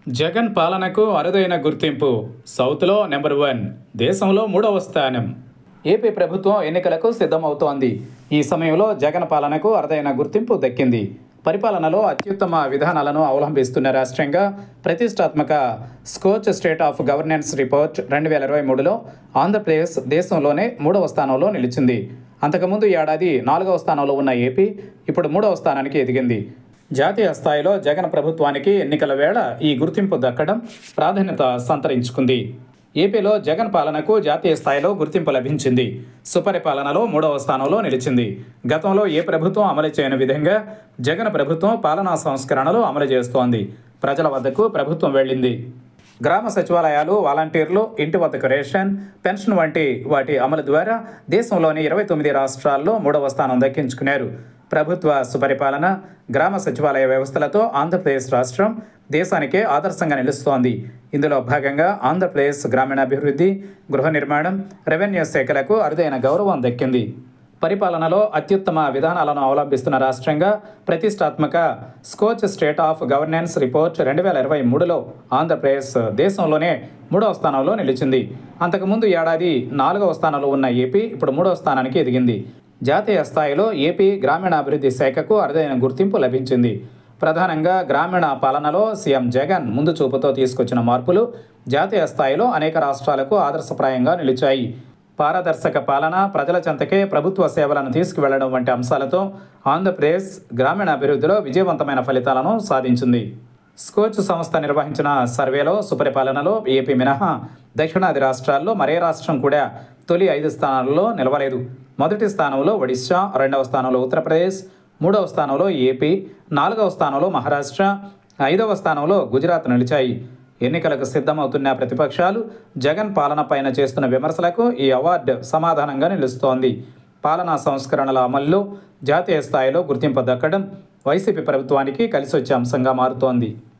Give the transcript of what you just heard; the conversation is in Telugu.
జగన్ పాలనకు అరుదైన గుర్తింపు. సౌత్లో నెంబర్ 1, దేశంలో 3వ స్థానం. ఏపీ ప్రభుత్వం ఎన్నికలకు సిద్ధమవుతోంది. ఈ సమయంలో జగన్ పాలనకు అరుదైన గుర్తింపు దక్కింది. పరిపాలనలో అత్యుత్తమ విధానాలను అవలంబిస్తున్న రాష్ట్రంగా ప్రతిష్టాత్మక Skoch state of governance report 2023లో Andhra Pradesh దేశంలోనే 3వ స్థానంలో నిలిచింది. అంతకుముందు ఏడాది 4వ స్థానంలో ఉన్న ఏపీ ఇప్పుడు 3వ స్థానానికి ఎదిగింది. జాతీయ స్థాయిలో జగన్ ప్రభుత్వానికి ఎన్నికల వేళ ఈ గుర్తింపు దక్కడం ప్రాధాన్యత సంతరించుకుంది. ఏపీలో జగన్ పాలనకు జాతీయ స్థాయిలో గుర్తింపు లభించింది. సుపరిపాలనలో 3వ స్థానంలో నిలిచింది. గతంలో ఏ ప్రభుత్వం అమలు చేయని విధంగా జగన్ ప్రభుత్వం పాలనా సంస్కరణలు అమలు చేస్తోంది. ప్రజల వద్దకు ప్రభుత్వం వెళ్ళింది. గ్రామ సచివాలయాలు, వాలంటీర్లు, ఇంటి వద్దకు రేషన్, పెన్షన్ వంటి వాటి అమలు ద్వారా దేశంలోని 29 రాష్ట్రాల్లో 3వ స్థానం దక్కించుకున్నారు. ప్రభుత్వ సుపరిపాలన, గ్రామ సచివాలయ వ్యవస్థలతో ఆంధ్రప్రదేశ్ రాష్ట్రం దేశానికే ఆదర్శంగా నిలుస్తోంది. ఇందులో భాగంగా ఆంధ్రప్రదేశ్ గ్రామీణాభివృద్ధి, గృహ నిర్మాణం, రెవెన్యూ శాఖలకు అరుదైన గౌరవం దక్కింది. పరిపాలనలో అత్యుత్తమ విధానాలను అవలంబిస్తున్న రాష్ట్రంగా ప్రతిష్టాత్మక Skoch state of governance report 2023లో Andhra Pradesh దేశంలోనే 3వ స్థానంలో నిలిచింది. అంతకుముందు ఏడాది 4వ స్థానంలో ఉన్న ఏపీ ఇప్పుడు 3వ స్థానానికి ఎదిగింది. జాతీయ స్థాయిలో ఏపీ గ్రామీణాభివృద్ధి శాఖకు అరుదైన గుర్తింపు లభించింది. ప్రధానంగా గ్రామీణ పాలనలో సీఎం జగన్ ముందు చూపుతో తీసుకొచ్చిన మార్పులు జాతీయ స్థాయిలో అనేక రాష్ట్రాలకు ఆదర్శప్రాయంగా నిలిచాయి. పారదర్శక పాలన, ప్రజల చెంతకే ప్రభుత్వ సేవలను తీసుకువెళ్లడం వంటి అంశాలతో ఆంధ్రప్రదేశ్ గ్రామీణాభివృద్ధిలో విజయవంతమైన ఫలితాలను సాధించింది. స్కోచ్ సంస్థ నిర్వహించిన సర్వేలో సుపరిపాలనలో ఏపీ మినహా దక్షిణాది రాష్ట్రాల్లో మరే రాష్ట్రం కూడా తొలి 5 స్థానాల్లో నిలవలేదు. మొదటి స్థానంలో ఒడిశా, 2వ స్థానంలో ఉత్తరప్రదేశ్, 3వ స్థానంలో ఏపీ, 4వ స్థానంలో మహారాష్ట్ర, 5వ స్థానంలో గుజరాత్ నిలిచాయి. ఎన్నికలకు సిద్ధమవుతున్న ప్రతిపక్షాలు జగన్ పాలన పైన చేస్తున్న విమర్శలకు ఈ అవార్డు సమాధానంగా నిలుస్తోంది. పాలనా సంస్కరణల అమల్లో జాతీయ స్థాయిలో గుర్తింపు దక్కడం వైసీపీ ప్రభుత్వానికి కలిసొచ్చే అంశంగా మారుతోంది.